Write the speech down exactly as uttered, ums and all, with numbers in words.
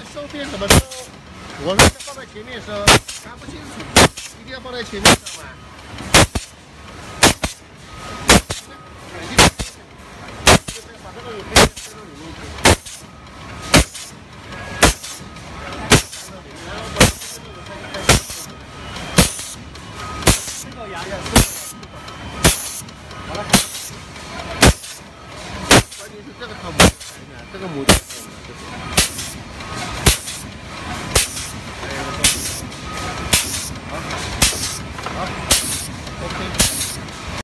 收边怎么收？我们放在前面收，看不清楚，一定要放在前面收嘛。把这个也可以塞到里面去。这个牙要是好了。关键是这个套模，这个模。